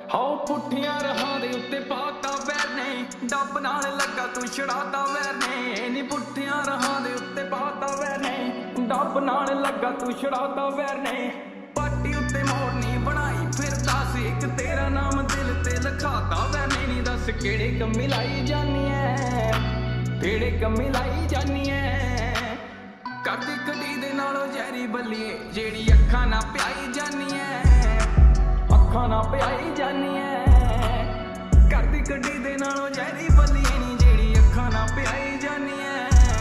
हाओ पुठियां राहां दे उत्ते पाता वैर ने, डब नाल लगा तू छड़ाता वैर ने। नी पुठियां राहां दे उत्ते पाता वैर ने, डब नाल लगा तू छड़ाता वैर ने। पाटी उत्ते मोरनी बनाई फिरदा सी, इक तेरा नाम दिल ते लिखाता वैर ने। नी दस केड़े कम्मी लाई जानी ऐ, केड़े कम्मी लाई जानी ऐ। करदी कड़ी दे नालों जहरी बल्लिए, जेड़ी अखां ना प्याई जानी ऐ, अखां ना प्याई जानी ऐ। करदी कड़ी दे नालों जहरी बल्लिए नी, जेड़ी अखां ना प्याई जानी ऐ।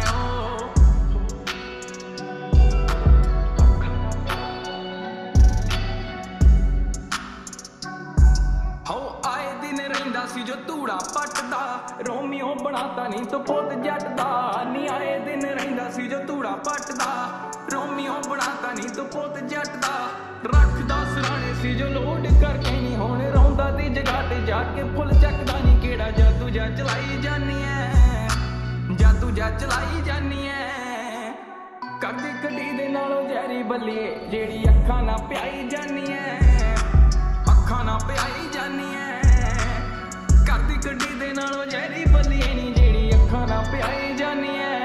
हाओ आए दिन रहिंदा सी जो धूड़ा पटदा, रोमियो बनाता नी तो पुत जट दा। नी आए दिन रहिंदा सी जो धूड़ा पटदा, रोमियो बनाता नी तो पुत जट दा। रखदा सराणे सी जो लोड करके नी, हुण रौंदा दी जगह ते जाके फुल चकदा नी। केड़ा जादू जा चलाई जानी ऐ, जादू जा चलाई जानी ऐ। करदी कड़ी दे नालों जहरी बल्लिए, जेड़ी अखां ना प्याई जानी ऐ, अखां ना प्याई जानी ऐ। करदी कड़ी दे नालों जहरी बल्लिए नी, जेड़ी अखां ना प्याई जानी ऐ।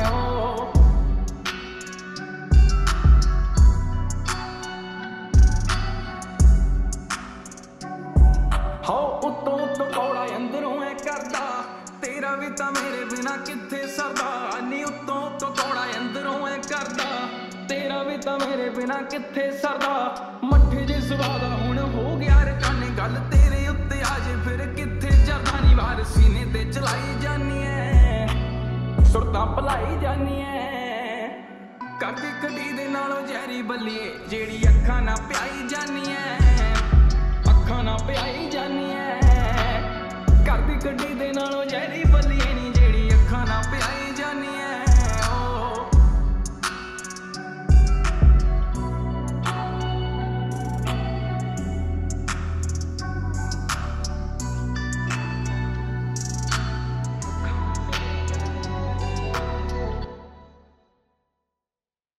हाओ उत्तों उत्तों कौड़ा अंदरों है करदा, तेरा भी तां मेरे बिना कित्थे सरदा। नी उत्तों उत्तों कौड़ा अंदरों है करदा, तेरा भी तां मेरे बिना कित्थे सरदा। मट्ठे जे स्वादा हुण हो गया रकाने, गल तेरे उत्ते आजे फिर कित्थे जरदा। नी वार सीने ते चलाई जानी ऐ, सुरतां भलाई जानी ऐ। करदी कड़ी दे नालों जहरी बल्लिए, जेड़ी अखां ना प्याई जानी ऐ, अखां ना प्याई जानी ऐ। करदी कड़ी दे नालों जहरी बल्लिए नी,